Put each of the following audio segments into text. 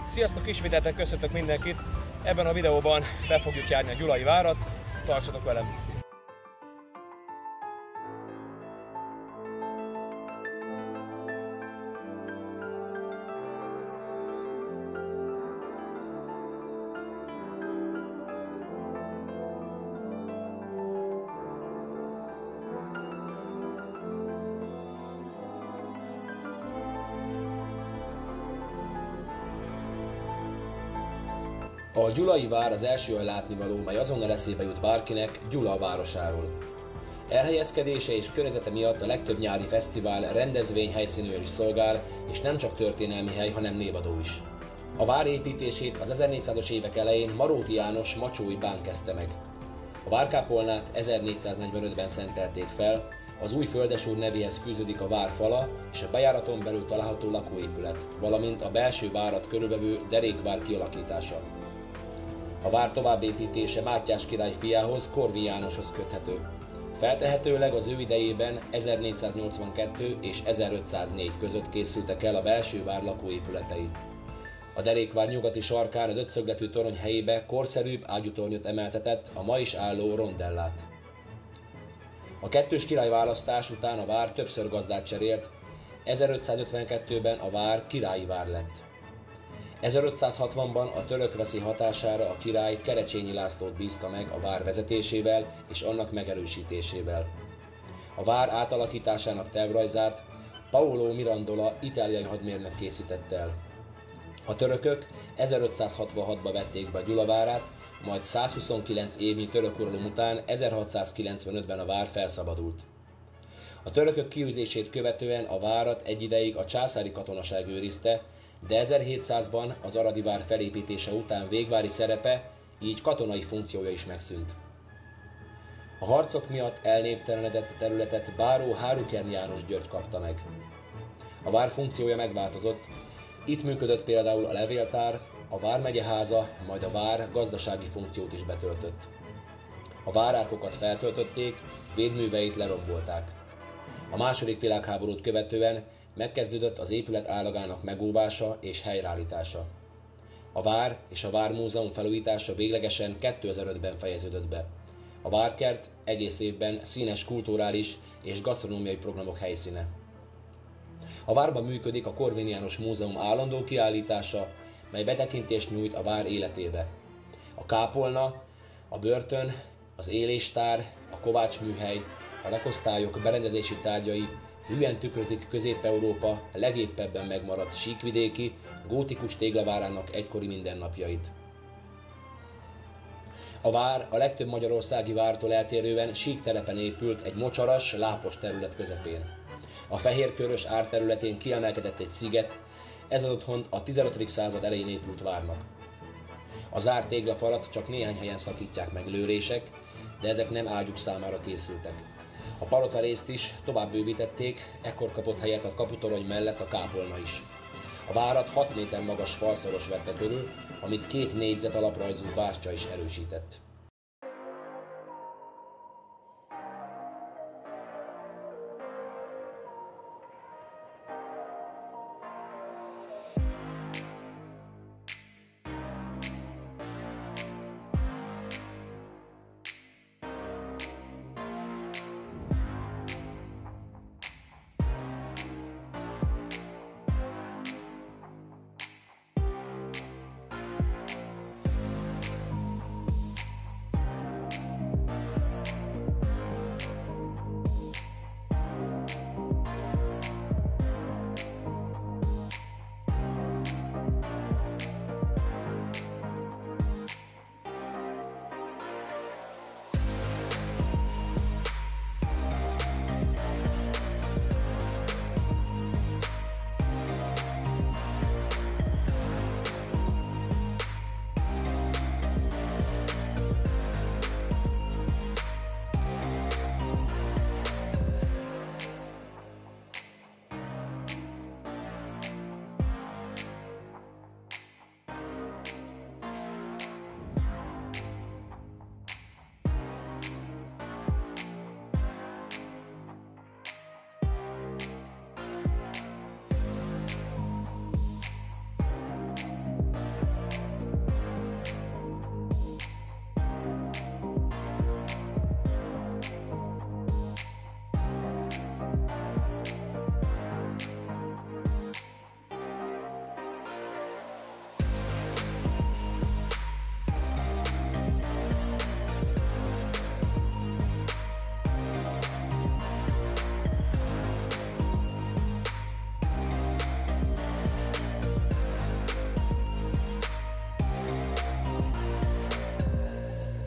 Sziasztok, ismételten köszöntök mindenkit! Ebben a videóban be fogjuk járni a Gyulai várat, tartsatok velem! A Gyulai vár az első olyan látnivaló, mely azonnal eszébe jut bárkinek Gyula városáról. Elhelyezkedése és környezete miatt a legtöbb nyári fesztivál rendezvény helyszínűen is szolgál, és nem csak történelmi hely, hanem névadó is. A vár építését az 1400-as évek elején Maróti János macsói bán kezdte meg. A várkápolnát 1445-ben szentelték fel, az új földesúr nevéhez fűződik a vár fala és a bejáraton belül található lakóépület, valamint a belső várat körülvevő derékvár kialakítása. A vár továbbépítése Mátyás király fiához, Korvin Jánoshoz köthető. Feltehetőleg az ő idejében 1482 és 1504 között készültek el a belső vár lakóépületei. A derékvár nyugati sarkán az ötszögletű torony helyébe korszerűbb ágyútornyot emeltetett, a ma is álló rondellát. A kettős királyválasztás után a vár többször gazdát cserélt, 1552-ben a vár királyi vár lett. 1560-ban a török veszi hatására a király Kerecsényi Lászlót bízta meg a vár vezetésével és annak megerősítésével. A vár átalakításának tervrajzát Paolo Mirandola itáliai hadmérnök készítette el. A törökök 1566-ban vették be Gyula várát, majd 129 évnyi török uralom után 1695-ben a vár felszabadult. A törökök kiűzését követően a várat egy ideig a császári katonaság őrizte, de 1700-ban az aradi vár felépítése után végvári szerepe, így katonai funkciója is megszűnt. A harcok miatt elnéptelenedett területet báró Hárukern János György kapta meg. A vár funkciója megváltozott, itt működött például a levéltár, a vármegyeháza, majd a vár gazdasági funkciót is betöltött. A várárkokat feltöltötték, védműveit lerombolták. A II. Világháborút követően megkezdődött az épület állagának megóvása és helyreállítása. A vár és a vármúzeum felújítása véglegesen 2005-ben fejeződött be. A várkert egész évben színes kulturális és gasztronómiai programok helyszíne. A várban működik a Korvin János Múzeum állandó kiállítása, mely betekintést nyújt a vár életébe. A kápolna, a börtön, az éléstár, a kovácsműhely, a lakosztályok berendezési tárgyai hűen tükrözik Közép-Európa legéppebben megmaradt síkvidéki, gótikus téglavárának egykori mindennapjait. A vár a legtöbb magyarországi vártól eltérően sík telepen épült egy mocsaras, lápos terület közepén. A fehérkörös árterületén kiemelkedett egy sziget, ez ad otthont a 15. század elején épült várnak. A zárt téglafalat csak néhány helyen szakítják meg lőrések, de ezek nem ágyuk számára készültek. A palota részt is tovább bővítették, ekkor kapott helyet a kaputorony mellett a kápolna is. A várat 6 méter magas falszoros vette körül, amit 2 négyzet alaprajzú bástya is erősített.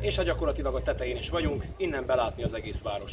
és ha gyakorlatilag a tetején is vagyunk, innen belátni az egész várost.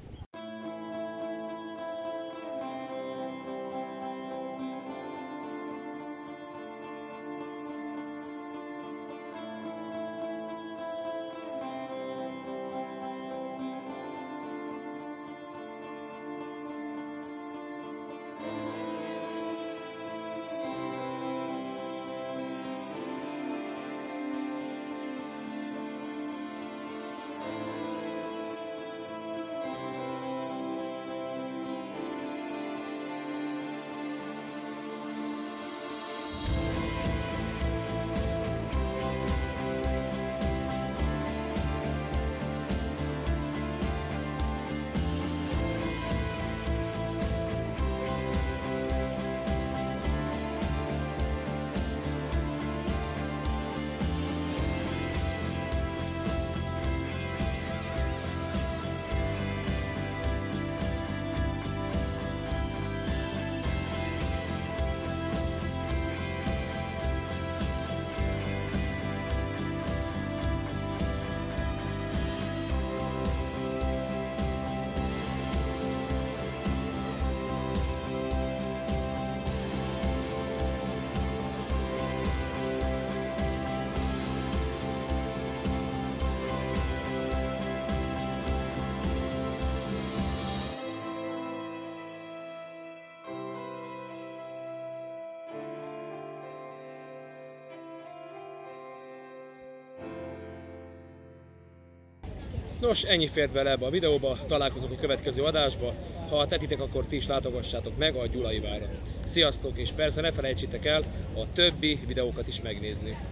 Nos, ennyi fért bele ebbe a videóba, találkozunk a következő adásba. Ha tetitek, akkor ti is látogassátok meg a Gyulai várat. Sziasztok, és persze ne felejtsétek el a többi videókat is megnézni.